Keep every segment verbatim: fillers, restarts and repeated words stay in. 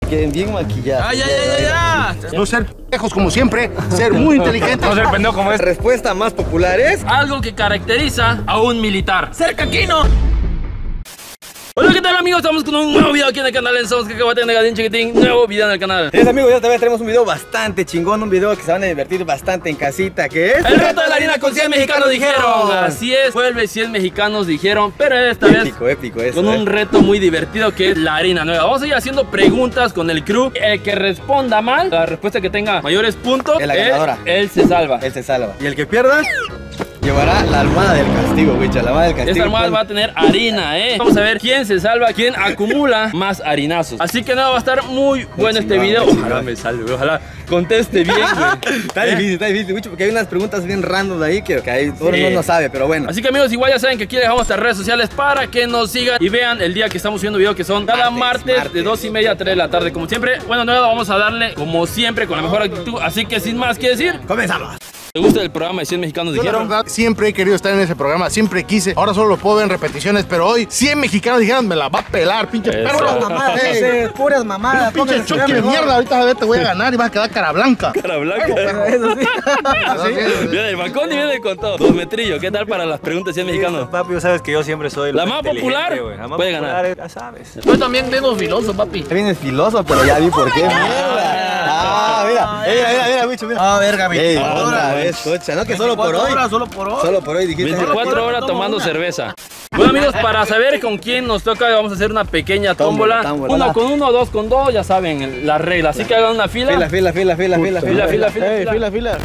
Queden bien maquillados. ¡Ay, ay, ay, ay! Ya. No ser pendejos como siempre, ser muy inteligentes. No ser pendejo como La es. respuesta más popular es... Algo que caracteriza a un militar. ¡Ser caquino! Hola, ¿qué tal, amigos? Estamos con un nuevo video aquí en el canal en Somos Cacahuate, Negadín Chiquitín. Nuevo video en el canal. Sí, amigos, ya también tenemos un video bastante chingón. Un video que se van a divertir bastante en casita, que es... El reto de la harina con cien mexicanos dijeron. Así es, vuelve cien mexicanos dijeron. Pero esta vez Épico, épico eso, con eh. un reto muy divertido que es la harina nueva. Vamos a ir haciendo preguntas con el crew. El que responda mal, la respuesta que tenga mayores puntos, Es la él, ganadora. él se salva. Él se salva. Y el que pierda... llevará la almohada del castigo, bicha, la almohada del castigo. Esta almohada va a tener harina, eh. Vamos a ver quién se salva, quién acumula más harinazos. Así que nada, va a estar muy bueno este video. Ojalá me salve, ojalá conteste bien, güey. Está difícil, está difícil, bicho, porque hay unas preguntas bien random ahí que, que ahí todo el Sí. mundo no sabe, pero bueno. Así que, amigos, igual ya saben que aquí dejamos nuestras redes sociales para que nos sigan y vean el día que estamos subiendo video, que son cada martes, Martes, martes. de dos y media a tres de la tarde, como siempre. Bueno, nada, vamos a darle como siempre con la mejor actitud. Así que sin más que decir, Comenzamos. ¿te gusta el programa de cien mexicanos Yo, la dijeron? verdad, siempre he querido estar en ese programa, siempre quise. Ahora solo lo puedo ver en repeticiones, pero hoy cien mexicanos dijeron, me la va a pelar, pinche Eso. perro. Puras mamadas, ese, puras mamadas. Pinche pónganse choque de mejor. mierda, ahorita a ver, te voy a ganar y vas a quedar cara blanca. Cara blanca. Eso sí. Viene el balcón y viene con todo. Dos metrillo, ¿qué tal para las preguntas de cien mexicanos? Papi, sabes que yo siempre soy La más popular La más puede popular, ganar. ya sabes. Yo también vengo filoso, papi. Está bien filoso, pero ya vi por qué. Mierda. Ah, mira, mira, mira, mira, bicho, mira. Ah, verga, Ey, veinticuatro otra horas. vez, cocha, ¿no? Que solo por hoy. Horas, solo por hoy. Solo por hoy dijiste. veinticuatro horas tomando cerveza. Bueno, amigos, para saber con quién nos toca, vamos a hacer una pequeña tómbola. Tómbola, tómbola. Uno con uno, dos con dos, ya saben las reglas. Así que hagan una fila. Fila, fila, fila, fila, fila, Fila, fila, fila, Ey, fila. fila, fila.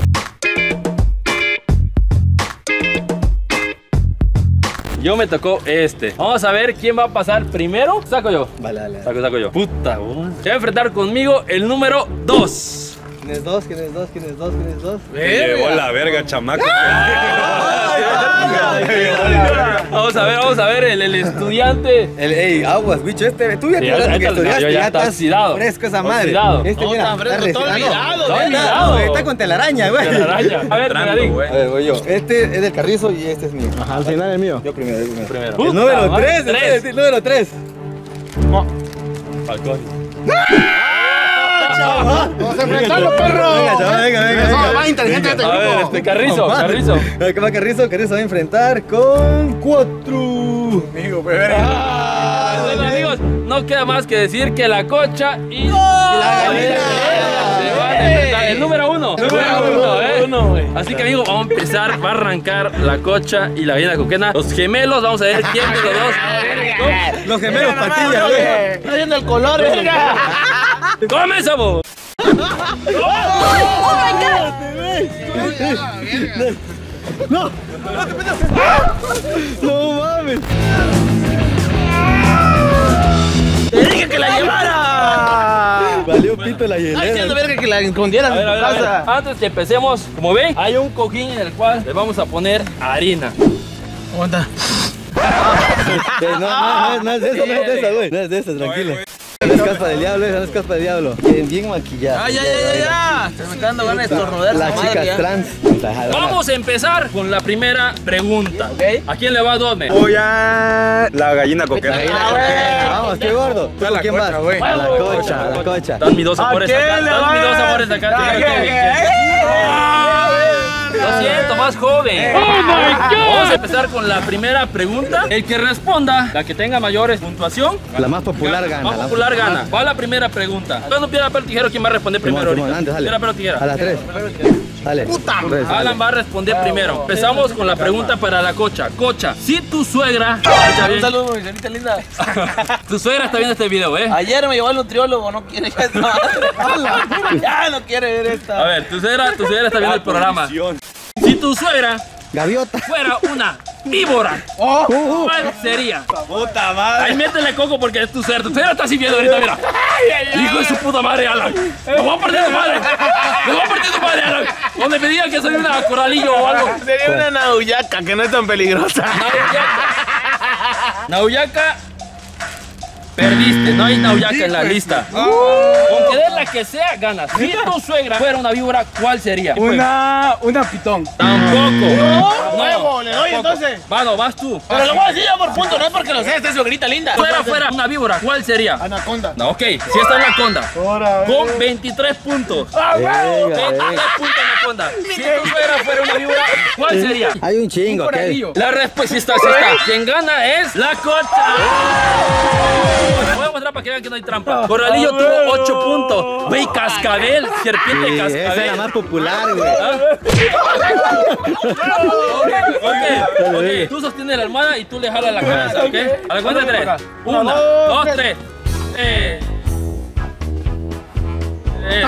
Yo me tocó este. Vamos a ver quién va a pasar primero. Saco yo. Vale, dale. Saco, saco yo. Puta, güey. Se va a enfrentar conmigo el número dos. ¿Quién es dos? ¿Quién es dos? ¿Quién es dos? ¿Quién es dos? Llevó la verga, chamaco. Vamos a ver, vamos a ver el, el estudiante. El, ey, aguas, bicho, este, tú ya Sí, te ya- hablaste que ya- estudiaste, yo ya ya está estás oxidado. fresco esa madre. Oxidado. Este, No, mira, está fresco, recién- está ah, no. olvidado, No, está está, olvidado. está con telaraña, güey. La araña. A ver, Entrando, Megadín. güey. A ver, voy yo. Este es del Carrizo y este es mío. Ajá, al final es mío. Yo primero, yo primero. Primero. El Puta número madre, tres, tres. el número tres. Falcón. Vamos a enfrentarlo, perro. Venga, chaval, venga, venga, Somos venga. más inteligentes de A este ver, grupo. este Carrizo, Carrizo. ¿Qué va Carrizo? Carrizo va a enfrentar con cuatro. Amigo, primero. Ah, bueno, amigos, no queda más que decir que la cocha y la gallina se van a enfrentar. El número uno. Número uno, eh. Así que, amigos, vamos a empezar. Va a arrancar la cocha y la gallina coquena. Los gemelos, vamos a ver quién de los dos. Los gemelos patillas, güey. Está viendo el color, verga. ¡Comenzamos! No mames. Te dije que la llevara. Valió pito la Está diciendo, hielera. verga, que la escondieras A ver, en a tu ver, a ver. casa. Antes que empecemos, como ven, hay un cojín en el cual le vamos a poner harina. Aguanta. No, no, no, no es de esa, no es de esa, güey. No es de esa, tranquilo. No es caspa del diablo, esa no es caspa del diablo. Bien, bien maquillada. Ay, ay, ay, ay, ay. Se me están dando ganas de estornudar Las esa madre chicas ya. trans. Vamos a empezar con la primera pregunta. Ok. ¿A quién le va Dome? Voy a la gallina coquera. Ah, güey. Vamos, qué gordo. ¿Tú A con la quién cocha, vas? güey. A la cocha, a la cocha. Están mis dos amores ¿A acá. quién le Están mis va? dos amores acá. ¿A Primero quién? Kevin. Lo siento, más joven. Oh my God. Vamos a empezar con la primera pregunta. El que responda, la que tenga mayores puntuación, La más popular gana. más la popular gana. ¿Cuál es la primera pregunta? Cuando piedra, papel, tijera, ¿quién va a responder Simón, primero Simón, ahorita? antes, dale. Piedra, papel, A tijera. las tres. Dale. Puta. Alan va a responder primero. Empezamos con la pregunta para la cocha. Cocha, si tu suegra, escucha Un bien, saludo, mi señorita linda. tu suegra está viendo este video, ¿eh? Ayer me llevó al nutriólogo, no quiere ya esta madre. Ya no quiere ver A esta. ver, tu suegra, tu suegra está viendo el programa. Si tu suegra Gaviota. fuera una víbora, Uh, uh. ¿cuál sería? Puta madre. Ahí métele coco porque es tu suegra. Tu suegra está así viendo ahorita, mira. Hijo de su puta madre, Alan. Me voy a partir tu madre. Me voy a partir tu madre, Alan. Donde me digan que soy una coralillo o algo. Sería una nauyaca que no es tan peligrosa. Nauyaca. Nauyaca Perdiste, no hay nauyaca en la lista. Aunque des la que sea, ganas. Si tu suegra fuera una víbora, ¿cuál sería? Una, una pitón. Tampoco. No, Huevo, le doy tampoco. entonces. Vano, vas tú. Pero lo voy a decir yo por punto, no es porque lo sé, esta es suegrita linda. Fuera, fuera, una víbora, ¿cuál sería? Anaconda. No, ok, si está anaconda. Ahora, Con veintitrés puntos. Venga, veintitrés venga. puntos anaconda. Si tu suegra fuera una víbora, ¿cuál sería? Hay un chingo, ¿ok? La respuesta está, sí está. Quien gana es la cocha. Voy a mostrar para que vean que no hay trampa. Coralillo tuvo ocho puntos. Güey, cascabel, serpiente Sí, esa es cascabel. la más popular, güey. ¿Ah? Ok, ok, ok. Tú sostienes la almohada y tú le jalas la cabeza, ¿ok? A la cuenta de tres. Una, dos, tres. Eh. Eh.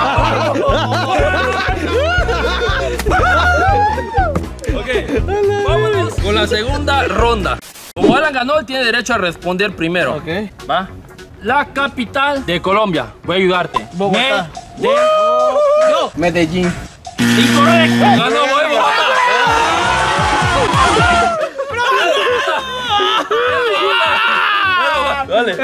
Ok, vámonos con la segunda ronda. Como Alan ganó, él tiene derecho a responder primero. Ok. ¿Va? La capital de Colombia. Voy a ayudarte. Bogotá. Me- de- Medellín. Incorrecto. Ganó Bogotá. Dale,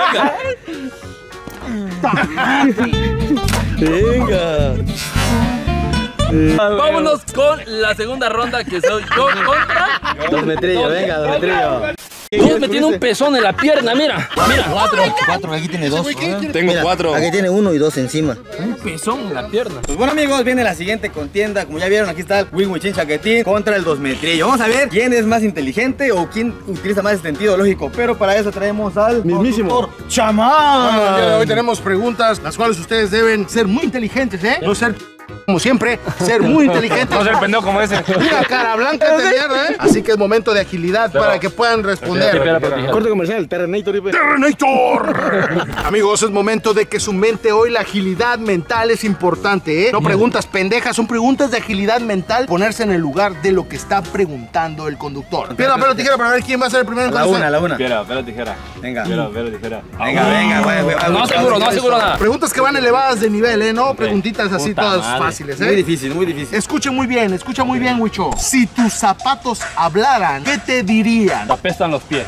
venga. Venga. Vámonos con la segunda ronda que soy yo contra. Dos metrillos, venga, dos metrillos. Dos me tiene un pezón en la pierna, mira. Mira. Cuatro, cuatro, aquí tiene dos. Tengo Mira, cuatro. Aquí tiene uno y dos encima. Un pezón en la pierna. Pues bueno, amigos, viene la siguiente contienda. Como ya vieron, aquí está el Winwichin Chaquetín contra el dos metrillo. Vamos a ver quién es más inteligente o quién utiliza más el sentido lógico. Pero para eso traemos al mismísimo chamán. Bueno, el día de hoy tenemos preguntas, las cuales ustedes deben ser muy inteligentes, ¿eh? No ser como siempre, ser muy inteligentes. No ser pendejo como ese. Mira, cara blanca de mierda, ¿eh? Así que es momento de agilidad para que puedan responder. Corte comercial, Terrenator. ¡Terrenator! Amigos, es momento de que su mente hoy, la agilidad mental es importante, ¿eh? No preguntas pendejas, son preguntas de agilidad mental. Ponerse en el lugar de lo que está preguntando el conductor. Piedra, papel o tijera para ver quién va a ser el primero en A la contestar. una, a la una. Piedra, papel o tijera. Venga. Piedra, papel o tijera. Venga, venga, güey, güey. No aseguro, no aseguro nada. Preguntas que van elevadas de nivel, ¿eh? No preguntitas así Puta todas madre. fáciles, Muy ¿eh? difícil, muy difícil. Escuche muy bien, escucha muy bien, Huicho. Si tus zapatos hablaran, ¿qué te dirían? Apestan los pies.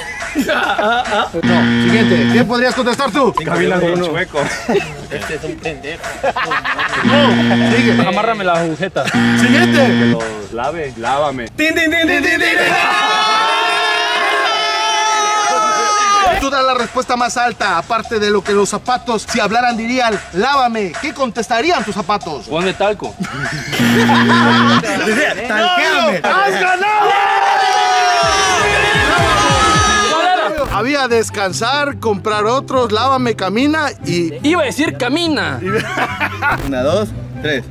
No, siguiente. ¿Qué podrías contestar tú? Camila con un chueco. Este es un pendejo. Sigue. Amárrame las agujetas. Siguiente. Que lo lave, lávame. ¡Tin, tin, tin, tin, tin, tin! Tú das la respuesta más alta, aparte de lo que los zapatos, si hablaran, dirían, lávame. ¿Qué contestarían tus zapatos? Ponme talco. ¡Talquéame! ¡Has ganado! Había descansar, comprar otros, lávame, camina y... Iba a decir camina. Una, dos, tres.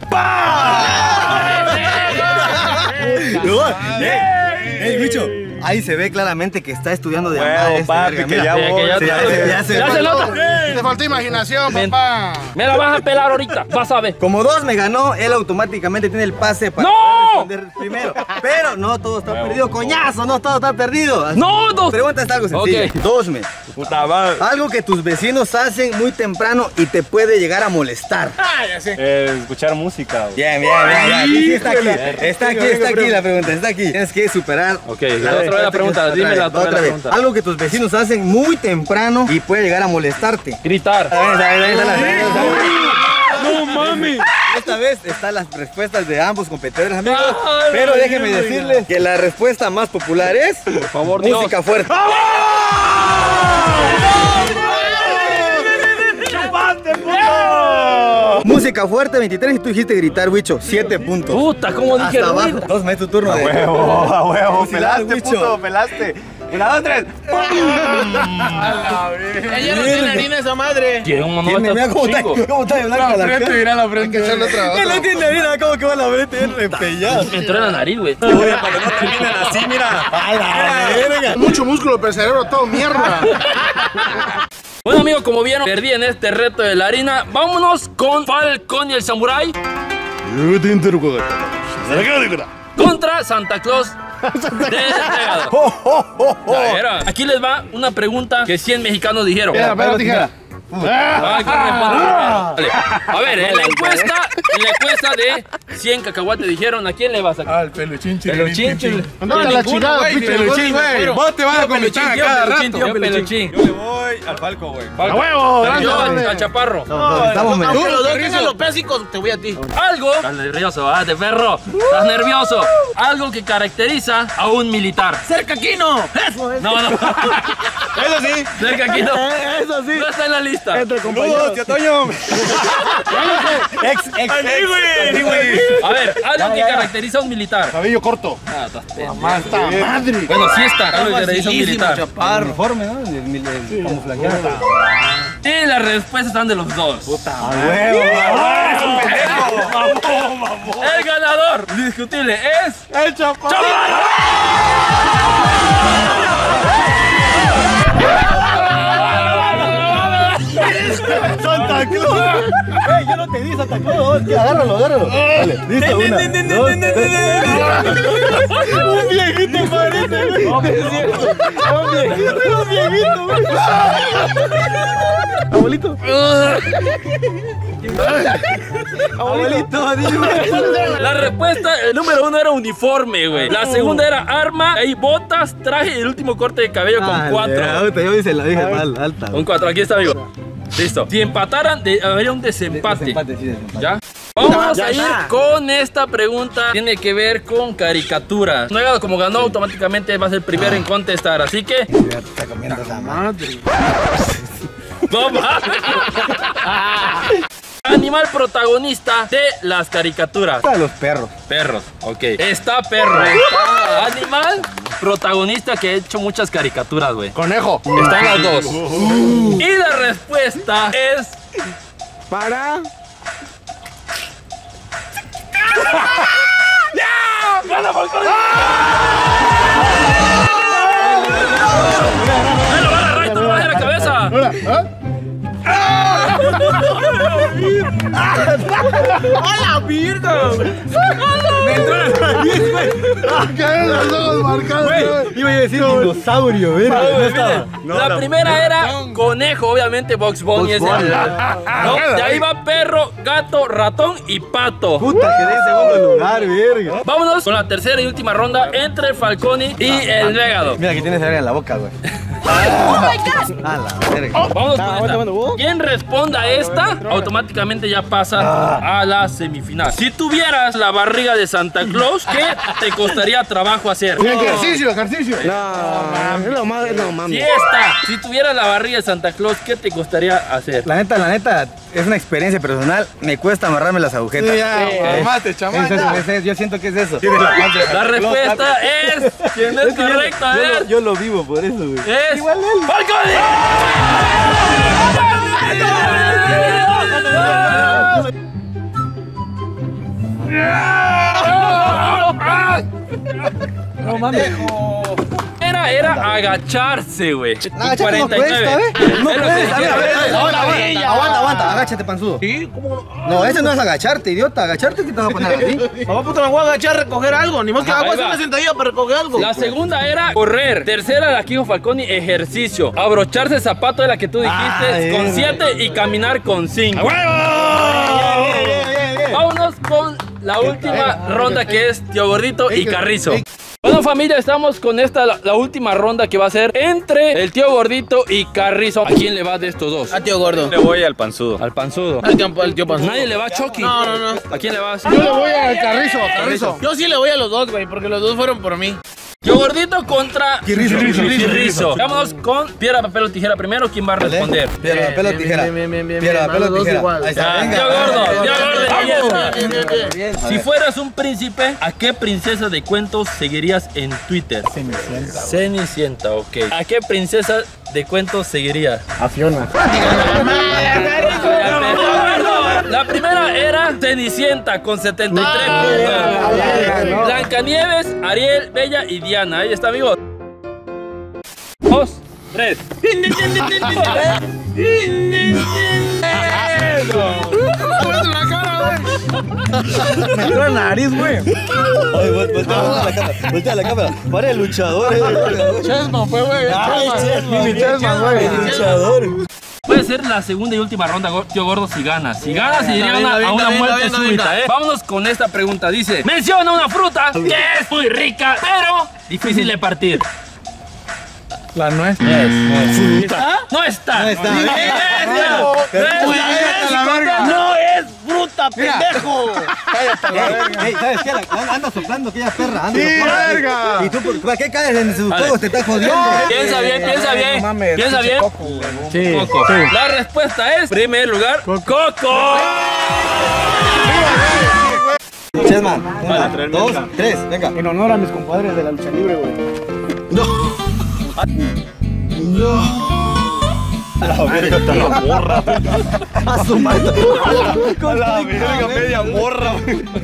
¡Ey, bicho! Ahí se ve claramente que está estudiando de Huevo, madre este papi, verga, que mira. ya Sí, que ya voy. te- Ya se- ya se- Ya se nota. Te faltó imaginación, Ven. papá. Me la vas a pelar ahorita, vas a ver. Como dos me ganó, él automáticamente tiene el pase para ¡No! responder primero. Pero no todo está perdido, coñazo, no todo está perdido. No, dos. Pregunta está algo sencillo. Ok. Dos me. Puta madre. Algo que tus vecinos hacen muy temprano y te puede llegar a molestar. Eh, escuchar música. güey. Bien, bien, bien, bien. Sí, sí, está aquí. Está aquí, está aquí la pregunta, está aquí. Tienes que superar. Ok, la otra vez la pregunta, Otra dime vez, la otra otra vez la vez. pregunta. Algo que tus vecinos hacen muy temprano y puede llegar a molestarte. Gritar. Ahí está, ahí está, ahí está. No mami. Esta vez están las respuestas de ambos competidores, amigos. Ay, Pero ay, déjenme ay, decirles que la respuesta más popular es Por favor, Dios. música fuerte. Música fuerte, veintitrés, y tú dijiste gritar, Wicho, siete puntos. Puta, ¿cómo dije? Hasta abajo. ruido? Dos, me es tu turno de... Huevo, a huevo. Fusilar, Pelaste, bicho. puto, pelaste. Una, dos, tres. Ella no tiene harina esa madre. Tiene un Tiene, monómetro mira cómo está, chico. cómo está de blanca la cara. Mira la frente. Hay que echarle otra, Él no otra. tiene harina, como que va la frente bien repellada. Me entró en la nariz, güey. Oye, para que no terminen así, mira. A la verga. Mucho músculo, pero el cerebro todo mierda. Bueno, amigos, como vieron, perdí en este reto de la harina. Vámonos con Falcón y el Samurai contra Santa Claus desentregado. Ya era. Aquí les va una pregunta que cien mexicanos dijeron. Piedra, papel o tijera. Ah, ¿quién responde primero? Vale. A ver, en la encuesta En la encuesta de cien cacahuates dijeron, ¿a quién le vas a sacar? Al peluchín, Peluchín, chile. Andate a la chingada, pinche Peluchín, güey. Vos te vas a comentar a cada rato. Yo Peluchín. Yo le voy al Falco, güey. ¡A huevo! Yo grande. al Chaparro. No, estamos Aunque metidos. los dos tengan los pésicos, te voy a ti. Algo. Estás nervioso, ¿ah? De perro. Estás nervioso. Algo que caracteriza a un militar. ¡Cerca aquí no! No, no. Eso sí. Cerca aquí no. Eso sí. No está en la lista. Entre Saludos, compañeros. tío Toño. Ex, ex, ex. Sí, güey. A ver, algo que caracteriza a un militar. Cabello corto. Ah, estás pendejo. ¡Masta madre! Bueno, sí está. Algo que caracteriza a un militar. Chaparro. Uniforme, ¿no? El, el, el camuflajeado. Y las respuestas están de los dos. A huevo. El ganador, indiscutible, es. ¡El chaparro! ¡Santa Cruz! Ey, yo no te di Santa Cruz. Que agárralo, agárralo. Dale, listo, una, dos, tres. Un viejito parece, güey. Un viejito, un viejito, güey. Abuelito. Abuelito, dime. La respuesta, el número uno era uniforme, güey. La segunda era arma, ahí botas, traje y el último corte de cabello con cuatro. Yo hice la dije mal, alta. Con cuatro, aquí está, amigo. Listo. Si empataran, de- habría un desempate. Desempate, sí, desempate. ¿Ya? Vamos a ir con esta pregunta. Tiene que ver con caricaturas. Nueva, como ganó, automáticamente va a ser el primero en contestar. Así que. Ya te está comiendo esa madre. ¡No mames! Animal protagonista de las caricaturas. Para los perros. Perros, ok. Está perro. Está animal protagonista que ha hecho muchas caricaturas, güey. Conejo. Están las dos. Y la respuesta es. Para. ¡Me lo va a agarrar y tú lo vas a la cabeza! ¡Hola, virgo! Me entró en la nariz, güey. Caen los ojos marcados. Güey, iba a decir dinosaurio, verga. No estaba. La primera era conejo, obviamente Bugs Bunny es el. ¿No? De ahí va perro, gato, ratón y pato. Puta, quedé en segundo lugar, verga. Vámonos con la tercera y última ronda entre el Falconi y el Vegado. Mira que tienes aire en la boca, güey. ¡Oh, my God! A la verga. Vamos con esta. Quien responda a esta, automáticamente ya pasa a la semifinal. Si tuvieras la barriga de Santa Claus, ¿qué te costaría trabajo hacer? Ejercicio, ejercicio. No, no mames, no Si mames. esta, si tuvieras la barriga de Santa Claus, ¿qué te costaría hacer? La neta, la neta, es una experiencia personal. Me cuesta amarrarme las agujetas. Mate, Es chamaca. eso, es eso, yo siento que es eso. La respuesta es. ¿Quién es correcto? A Yo, ver. lo- yo lo vivo por eso, güey. Es. Igual él. ¡Falconi! No mames. Era, era agacharse, güey. Agachate no cuesta, ¿eh? No Es lo que puedes. A ver, a ver, quiero. aguanta, aguanta, aguanta, aguanta, agáchate, panzudo. ¿Sí? ¿Cómo? No, ese no es agacharte, idiota. Agacharte, ¿qué te vas a poner así? Papá, puta, me voy a agachar a recoger algo. Ni más que Ajá, hago ahí hacer va. una sentadilla para recoger algo. La segunda era correr. Tercera, la que dijo Falconi, ejercicio. Abrocharse el zapato de la que tú dijiste Ay, con bien. siete y caminar con cinco. Bien, bien, bien, bien. Vámonos con la última ronda que es Tío Gordito y que- Carrizo. ey. Bueno, familia, estamos con esta, la, la última ronda que va a ser entre el Tío Gordito y Carrizo. ¿A quién le va de estos dos? A tío gordo. Le voy al panzudo. Al panzudo. Al tío, al tío panzudo. Nadie le va a Chucky. No, no, no. ¿A quién le vas? Yo le voy al carrizo, carrizo. Yo sí le voy a los dos, güey, porque los dos fueron por mí. Tío Gordito contra Quirrizo, Quirrizo. Quirrizo, Quirrizo. Vámonos con piedra, papel o tijera primero. ¿Quién va a responder? Piedra, papel o Bien, tijera. bien, bien, bien, bien, Piedra, bien. papel o Los dos tijera. igual. Ahí está, Ya, venga. tío gordo, tío gordo, Bien, bien, bien, bien. Si fueras un príncipe, ¿a qué princesa de cuentos seguirías en Twitter? Cenicienta. Cenicienta, ok. ¿A qué princesa de cuentos seguirías? A Fiona. La primera era Cenicienta con setenta y tres puntos. Blancanieves, Ariel, Bella y Diana. Ahí está, amigos. Dos, tres. Me entró en la nariz, güey. Ay, voltea la cámara. Voltea la cámara. Para el luchador, eh. Chesman fue, güey. Ay, Chesman. Chesman, Mi Chesman, güey. El luchador. Pues ser la segunda y última ronda, tío Gordo, si ganas. Si ganas, se iría venga, a venga, una venga, muerte venga, súbita, venga. ¿eh? Vámonos con esta pregunta. Dice, menciona una fruta que es muy rica, pero difícil de partir. La nuez. ¿Fruta? No está. No está. No está. ¡No es fruta, pendejo! Ey, ¿sabes qué? La- Anda soplando aquella perra. Anda Sí, soplando. verga. ¿Y tú por- para qué caes en sus Vale. juegos? Te estás jodiendo. Piensa bien, piensa bien. No mames, Piensa bien. Sí. Coco. La respuesta es, primer lugar, Coco. Chessman, una, dos, tres, venga. En honor a mis compadres de la lucha libre, güey. A su madre. A la verga, media morra,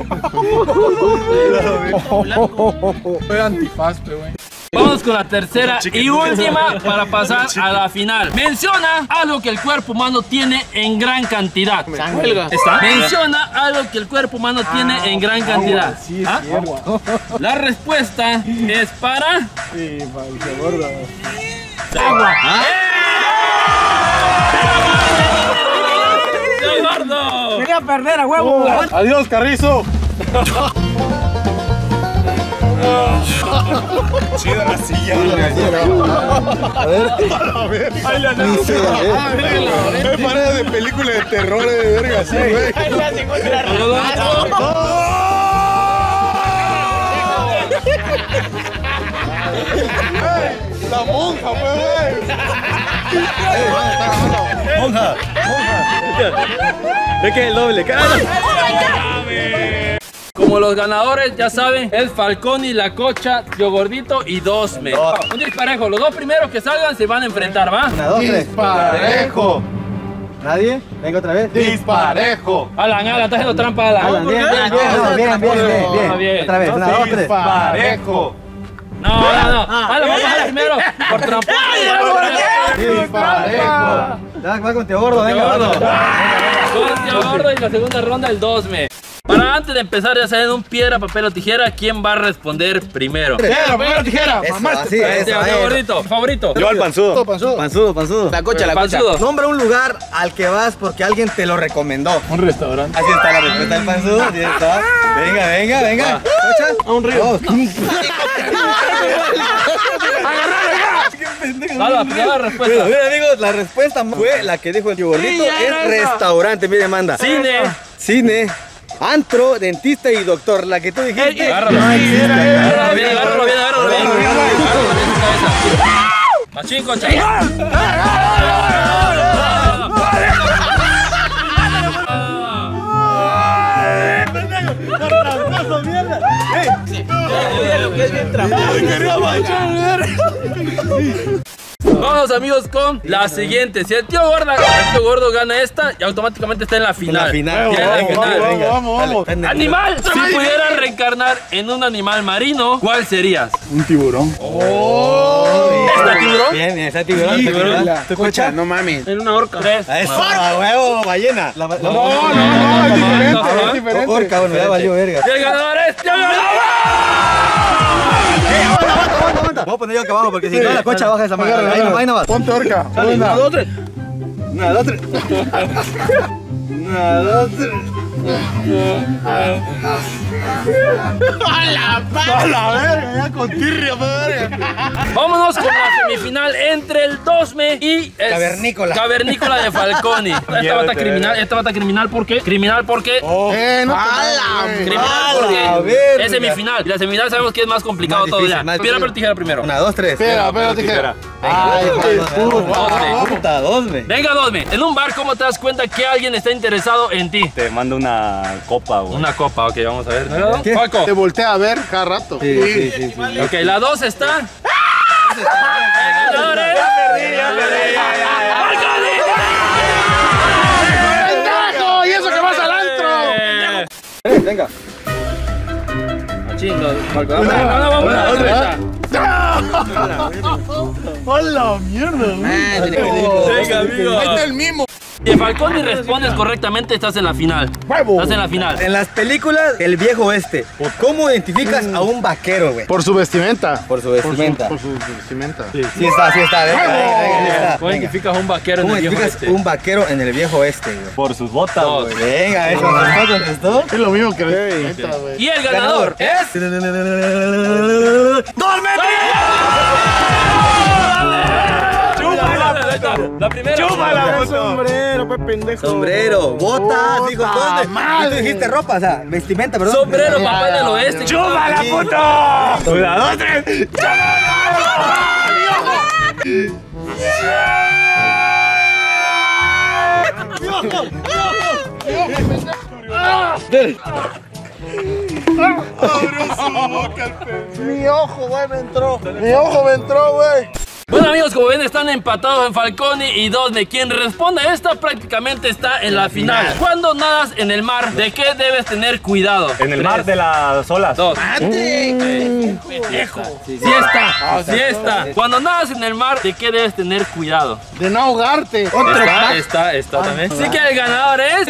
güey. Fue antifaz, güey. Vamos con la tercera y última para pasar a la final. Menciona algo que el cuerpo humano tiene en gran cantidad. Huelga. ¿Está? Menciona algo que el cuerpo humano tiene en gran cantidad. Sí, es ¿Ah? cierto. La respuesta es para... Sí, para el gordo. ¡Agua! ¡Tío Gordo! Quería perder a huevo. Adiós, Carrizo. Chida la silla. A ver. Me parece de película de terror de verga, sí, güey. La monja, güey. Monja. Es que el doble, cara. Como los ganadores, ya saben, es Falconi, La Cocha, Tío Gordito y Dosme. Un disparejo. Los dos primeros que salgan se van a enfrentar, ¿va? Una, dos, tres. Disparejo. ¿Nadie? Venga otra vez. Disparejo. Alan, Alan, está haciendo trampa, Alan. Alan, bien, bien, bien, no, bien, bien, bien, Ah, bien. bien. Otra vez, una, dos, tres. Disparejo. No, no, no. Alan, vamos a bajar primero. Por trampa. Disparejo. Ya, va con Tío Gordo, venga, Gordo. gordo. Con Tío Gordo y la segunda ronda el Dosme. Para antes de empezar, ya saben, un piedra, papel o tijera, ¿quién va a responder primero? Piedra, papel o tijera. Eso, Mamá, así, eso, Tío eso. Gordito, favorito. Yo al panzudo. Panzudo, panzudo. La cocha, la cocha. Panzudo. Nombra un lugar al que vas porque alguien te lo recomendó. Un restaurante. Así está la respuesta del panzudo. Así está. Venga, venga, venga. ¿Cocha? A un río. Va la primera respuesta. Miren, amigos, la respuesta fue la que dijo el Tío Gordito. Es restaurante, mire, manda. Cine. Cine, antro, dentista y doctor. La que tú dijiste. Agárralo. No existe. Agárralo bien, agárralo bien, agárralo bien. Agárralo bien su cabeza. Machín, Cocha. Vamos, amigos, con la siguiente. Si el tío Gordo, el tío Gordo gana esta, y automáticamente está en la En final. la final. Ya en la Vamos, final. vamos, Venga, vamos, dale, vamos. dale. Animal, si pudieras reencarnar en un animal marino, ¿cuál serías? Un tiburón. ¿Está tiburón? Bien, bien, está tiburón. Sí, tiburón. la- ¿Tú escuchas? No mames. En una horca. Tres. A eso, a huevo, ballena. La, la, No, no, no, es diferente, es diferente. Orca, bueno, ya valió verga. Y el ganador es tío Gordo. Aguanta, aguanta, aguanta. Voy a poner yo acá abajo porque si no la cocha baja esa mano. Agarra, Ahí no, agarra. ahí no vas. Ponte orca. Dale, Una. una, dos, tres. Una, dos, tres. Una, dos, tres. A la verga, ya con tirria, verga. Vámonos con la semifinal entre el Dosme y el Cavernícola. Cavernícola de Falconi. Esta bata criminal, esta bata criminal porque criminal porque Eh, no te ¡Hala! mames, güey. criminal ¡A la porque verga! es semifinal y la semifinal sabemos que es más complicado Más todo difícil, ya. más Piedra, difícil. papel, tijera primero. Una, dos, tres. Espera, espera, tijera. Ay, Dosme. puta, dos, me. Venga, Dosme. En un bar, ¿cómo te das cuenta que alguien está interesado en ti? Te mando una copa, güey. Una copa, ok, vamos a ver. ¿No? ¿Qué? Paco. Te voltea a ver cada rato. Sí, sí, sí, sí. Ok, la dos está. El ganador es- ¡Falconi! ¡Pendejo! ¡Y eso que vas al antro! Eh, Eh, Venga. Chingo, Falconi. No, no, vamos a otra. ¡Hola, mierda! Madre. Venga, amigo. Ahí está el mismo. Si Falconi respondes correctamente, estás en la final. Estás en la final. En las películas, el viejo oeste. ¿Cómo identificas a un vaquero, güey? Por su vestimenta. Por su vestimenta. Por su, por su vestimenta. Sí está, sí está. Venga, venga, venga, sí está. ¿Cómo identificas a un vaquero en ¿Cómo el viejo identificas oeste? un vaquero en el viejo oeste, güey? Por sus botas, Dos. güey. Venga, eso contestó, contestó. Es lo mismo que vestimenta, güey. Y el ganador es... ¡Dos La primera. ¡Chúpala, puto! Sombrero, pues pendejo. Sombrero, botas, dijo. Bota, ¿Dónde? madre. Y tú dijiste ropa, o sea, vestimenta, perdón. Sombrero, papá del oeste. ¡Chúpala, puto! ¡Una, dos, tres! Mi ojo, güey, me entró. Mi ojo me entró, güey. Bueno, amigos, como ven, están empatados en Falconi y Dosme. Quien responda a esta prácticamente está en la final. Cuando nadas en el mar, ¿de qué debes tener cuidado? En el mar de las olas. Dos. Viejo. Sí está. Sí está. Cuando nadas en el mar, ¿de qué debes tener cuidado? De no ahogarte. Está, está, está también. Así que el ganador es...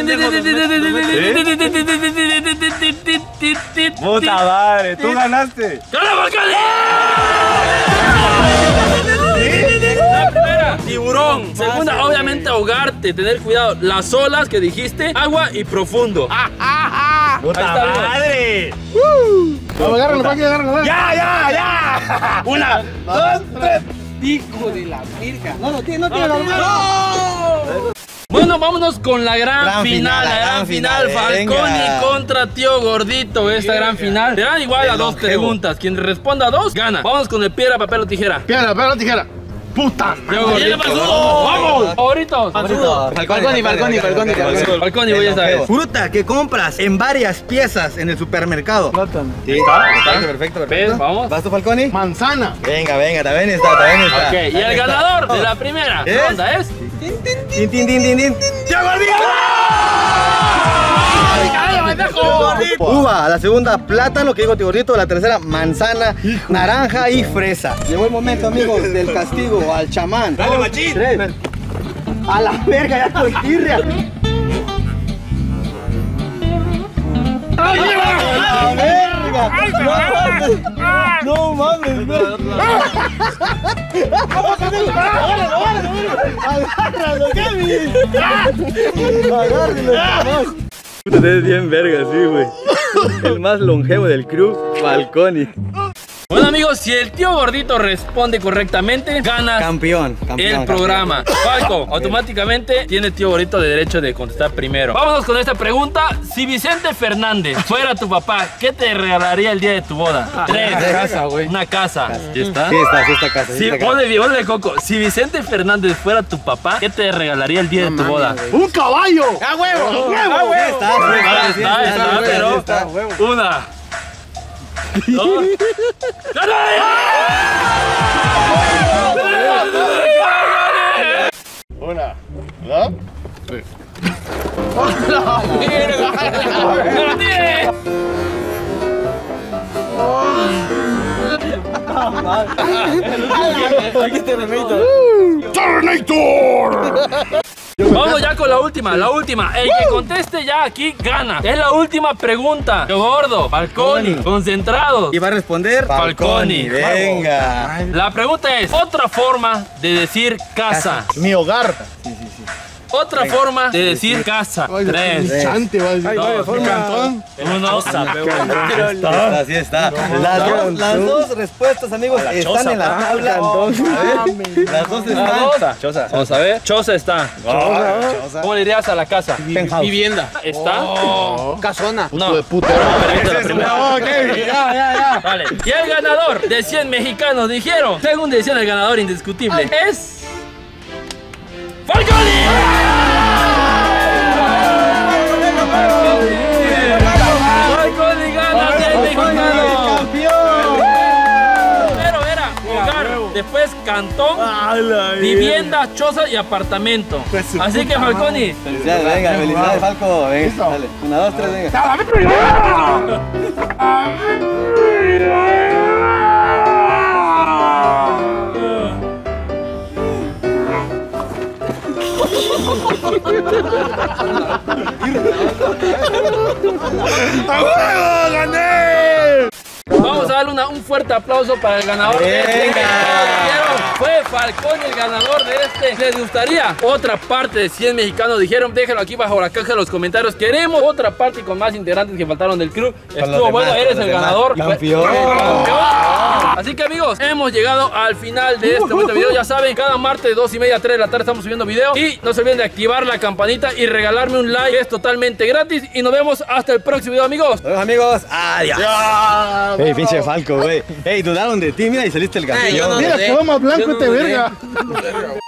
¡Puta madre! ¡Tú ganaste! ¡Gana Falconi! La primera, tiburón. Segunda, obviamente ahogarte, tener cuidado. Las olas que dijiste, agua y profundo. ¡Puta Ahí está, amigo. madre! Vamos, agárralo, Paqui, agárralo. ¡Ya, ya, ya! ¡Una, dos, tres! Bueno, vámonos con la gran, Gran final, final, la la gran gran final. final, Falconi venga. contra Tío Gordito, esta gran final. Te dan igual a El dos longevo. preguntas. Quien responda a dos, gana. Vamos con el piedra, papel o tijera. Piedra, piedra, tijera. Puta. Tío Gordito. ¡Vamos! Favoritos. Falconi, Falconi, Falconi. Falconi, voy a saber. Fruta que compras en varias piezas en el supermercado. Sí, ¿Está? perfecto, perfecto, perfecto. ¿Ves? Vamos. ¿Vas tú, Falconi? Manzana. Venga, venga, también está, también está. Ok, y el ganador de la primera ¿Es? ronda es... Tin, tin, tin, tin, tin. ¡Tío Gordito! Uva, la segunda plátano, que digo Tío Gordito, la tercera manzana, naranja y fresa. Llegó el momento, amigos, del castigo al chamán. ¡Dale, machín! Tres. A la verga, ya con tirria. ¡A la verga! No mames, no mames. Agárralo, Kevin. Agárralo, chamán. Ustedes bien verga, sí, güey. El más longevo del crew, Falconi. Bueno, amigos, si el Tío Gordito responde correctamente, ganas Campeón, campeón. el programa. Falco, automáticamente tiene Tío Gordito de derecho de contestar primero. Vámonos con esta pregunta. Si Vicente Fernández fuera tu papá, ¿qué te regalaría el día de tu boda? Tres. Una casa, güey. Una casa. ¿Sí está? Sí está, sí está casa. Sí Sí, está casa. ponle, ponle coco. Si Vicente Fernández fuera tu papá, ¿qué te regalaría el día de tu boda? Un caballo. ¡A huevo! ¡A huevo! Sí está, sí Está, está, sí está, está, sí pero está. una, dos, Una, dos, tres. Aquí está el mérito. Vamos ya con la última, la última. El que conteste ya aquí gana. Es la última pregunta. Tío Gordo, Falconi, concentrados. Y va a responder Falconi. Venga. La pregunta es, otra forma de decir casa. Mi hogar. Otra forma de decir casa. Tres, Chante, va a decir. dos, Cantón. uno. Está, así está. Las dos, las dos respuestas, amigos, están en la tabla. A ver, las dos están. Choza. Vamos a ver. Choza está. ¿Cómo le dirías a la casa? Vivienda. ¿Está? Casona. No. De puta. Esta es la primera. Vale. Y el ganador de cien mexicanos dijeron, según decían el ganador indiscutible, es... ¡Falconi! ¡Falconi gana cien mexicanos! Primero era hogar, después cantón, vivienda, choza y apartamento. Así que Falconi, Felicidades, venga, felicidades, Falco. Venga, dale. Una, dos, tres, venga. ¡A huevo, gané! Vamos a darle una- un fuerte aplauso para el ganador de este. Venga. Fue Falcón el ganador de este. ¿Les gustaría otra parte de cien mexicanos? Dijeron, déjenlo aquí bajo la caja de los comentarios. Queremos otra parte con más integrantes que faltaron del club. Estuvo los bueno, demás, eres con el los ganador. demás. Campeón. Campeón. Así que amigos, hemos llegado al final de este bonito video. Ya saben, cada martes dos y media a tres de la tarde estamos subiendo video. Y no se olviden de activar la campanita y regalarme un like, que es totalmente gratis. Y nos vemos hasta el próximo video, amigos. Nos vemos, amigos. Adiós. Ey, pinche Falco, güey. Ey, dudaron de ti, mira, y saliste el Ay, yo campeón. no Mira, dudé. quedó más blanco Yo no este dudé. verga.